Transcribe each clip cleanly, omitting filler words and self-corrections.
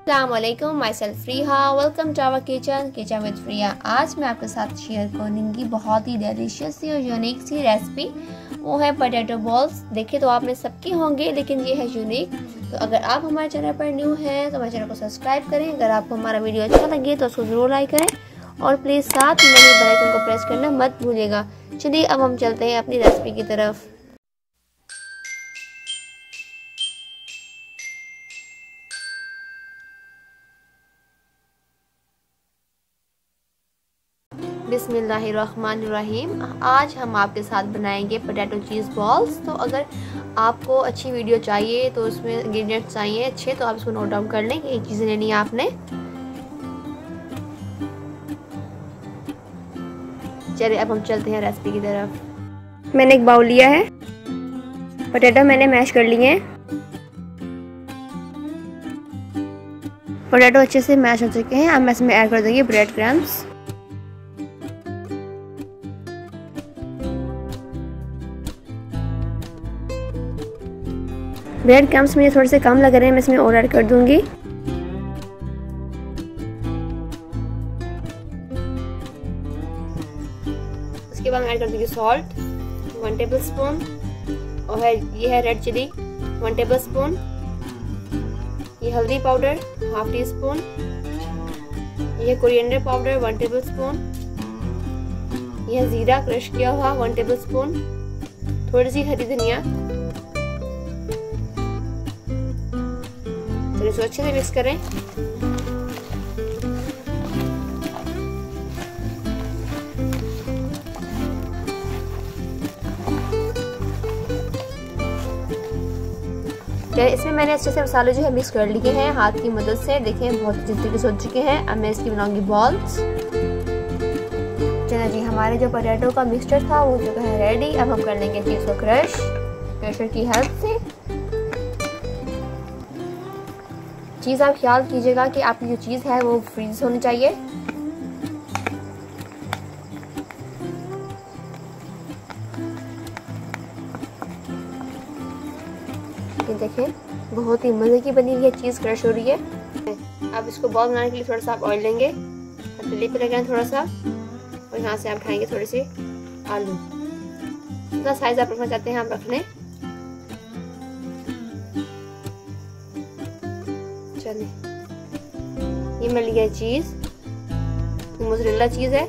अस्सलामुअलैकुम, myself Freeha. Welcome to our kitchen with Freeha. आज मैं आपके साथ शेयर करूँगी बहुत ही डिलीशियस सी और यूनिक सी रेसिपी। वो है पोटैटो बॉल्स। देखिए तो आपने सबकी होंगे, लेकिन ये है यूनिक। तो अगर आप हमारे चैनल पर न्यू हैं तो हमारे चैनल को सब्सक्राइब करें। अगर आपको हमारा वीडियो अच्छा लगे तो उसको ज़रूर लाइक करें और प्लीज़ साथ में बेल आइकन को प्रेस करना मत भूलिएगा। चलिए अब हम चलते हैं अपनी रेसिपी की तरफ। बिस्मिल्लाहिर्रहमानिर्रहीम। आज हम आपके साथ बनाएंगे पोटैटो चीज़ बॉल्स। तो अगर आपको अच्छी वीडियो चाहिए तो उसमें इंग्रेडिएंट्स चाहिए अच्छे, तो आप इसको नोट डाउन कर लें कि ये चीज़ें लेनी है आपने। चलिए अब हम चलते हैं रेसिपी की तरफ। मैंने एक बाउल लिया है, पोटैटो मैंने मैश कर लिए हैं। पोटैटो अच्छे से मैश हो चुके हैं। अब मैं इसमें ऐड कर दूंगी ब्रेड क्रम्स। ब्रेड क्रम्स मुझे थोड़े से कम लग रहे हैं, मैं इसमें और ऐड कर दूंगी। उसके बाद मैं ऐड कर दूंगी सॉल्ट 1 टेबल स्पून, और ये है रेड चिली 1 टेबल स्पून, ये हल्दी पाउडर 1/2 टी स्पून, ये कोरिएंडर पाउडर 1 टेबल स्पून, यह जीरा क्रश किया हुआ 1 टेबल स्पून, थोड़ी सी हरी धनिया। तो इसको अच्छे से मिक्स करें। इसमें मैंने अच्छे से मसाले जो है मिक्स कर लिए हैं हाथ की मदद से। देखें बहुत अच्छे तरीके से हो चुके हैं। अब मैं इसकी बनाऊंगी बॉल्स। चलो जी, हमारे जो पोटैटो का मिक्सचर था वो जो है रेडी। अब हम कर लेंगे चीज़ को क्रशर की हेल्प से। चीज़ आप ख्याल कीजिएगा कि आपकी जो चीज़ है वो फ्रीज होनी चाहिए। ये देखें बहुत ही मज़े की बनी हुई है चीज़, क्रश हो रही है। अब इसको बॉल बनाने के लिए थोड़ा सा आप ऑयल लेंगे, तली पे लगाएं थोड़ा सा, और यहाँ से आप खाएंगे थोड़े से आलू। जितना साइज आप रखना चाहते हैं आप रख लें। चलिए, ये मैं लिया चीज़, मोज़रेला चीज़ है।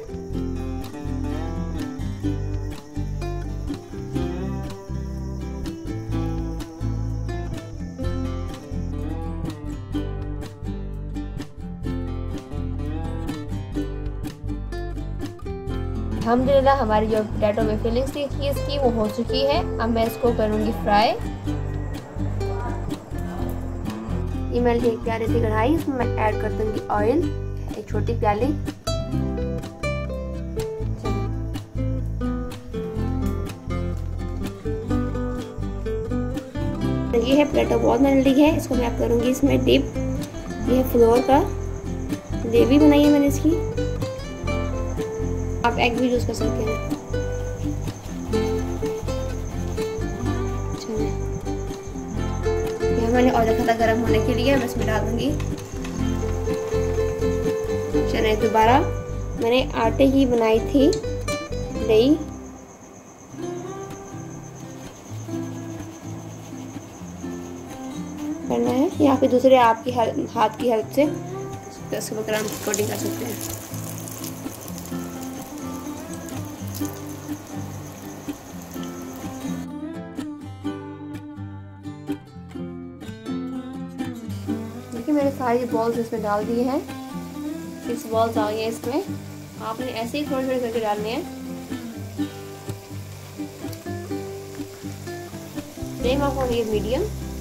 अल्हम्दुलिल्लाह हमारी जो पोटैटो में फिलिंग्स थी चीज़ की वो हो चुकी है। अब मैं इसको करूँगी फ्राई। ये मैं एक प्याली सी कढ़ाई, इसमें मैं ऐड कर दूँगी ऑयल, एक छोटी प्याली। ये है पोटैटो बॉल मैंने ली है, इसको मैं करूँगी इसमें डिप। ये है फ्लोर का ग्रेवी बनाई है मैंने इसकी। आप एग भी यूज कर सकते हैं। यह मैंने ऑयल रखा था गर्म होने के लिए, मैं इसमें डाल दूंगी। चने दोबारा मैंने आटे की बनाई थी दही, करना है या फिर दूसरे आपकी हाथ की हेल्प से इसको कोटिंग कर सकते हैं। मैंने सारी बॉल्स इसमें डाल दी हैं। 6 बॉल्स आ गई हैं इसमें। आपने ऐसे ही थोड़े थोड़े करके डालने हैं। फ्लेम ऑफ होनी है मीडियम।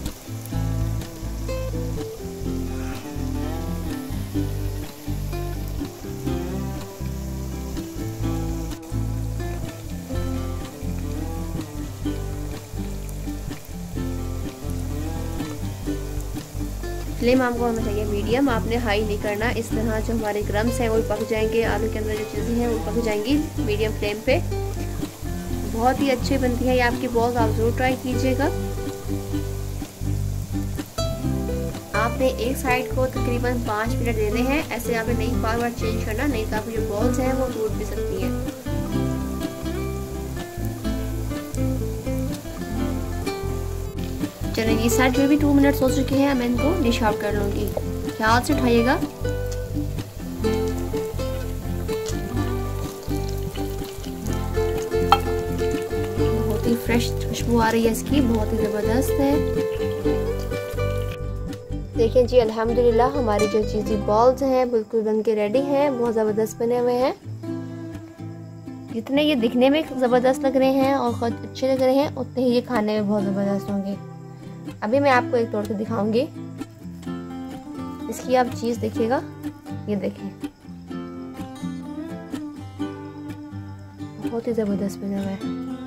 फ्लेम आपको होना चाहिए मीडियम, आपने हाई नहीं करना। इस तरह जो हमारे क्रम्स हैं वो पक जाएंगे, आलू के अंदर जो चीज़ें हैं वो पक जाएंगी मीडियम फ्लेम पे। बहुत ही अच्छी बनती है ये आपकी बॉल्स, आप ज़रूर ट्राई कीजिएगा। आपने एक साइड को तकरीबन 5 मिनट देने हैं। ऐसे आपने नहीं बार बार चेंज करना, नहीं तो आपकी जो बॉल्स हैं वो टूट भी सकती हैं। चलिए ये साइड में भी 2 मिनट हो चुके हैं। मैं इनको डिश आउट कर लूँगी। ख्याल से उठाइएगा। बहुत ही फ्रेश खुशबू आ रही है इसकी, बहुत ही ज़बरदस्त है। देखें जी, अल्हम्दुलिल्लाह हमारी जो चीज़ी बॉल्स हैं बिल्कुल बन के रेडी हैं। बहुत ज़बरदस्त बने हुए हैं। जितने ये दिखने में ज़बरदस्त लग रहे हैं और खुद अच्छे लग रहे हैं, उतने ही ये खाने में बहुत ज़बरदस्त होंगे। अभी मैं आपको एक तोड़ के दिखाऊंगी। इसकी आप चीज़ देखिएगा, ये देखें बहुत ही ज़बरदस्त बना हुआ है।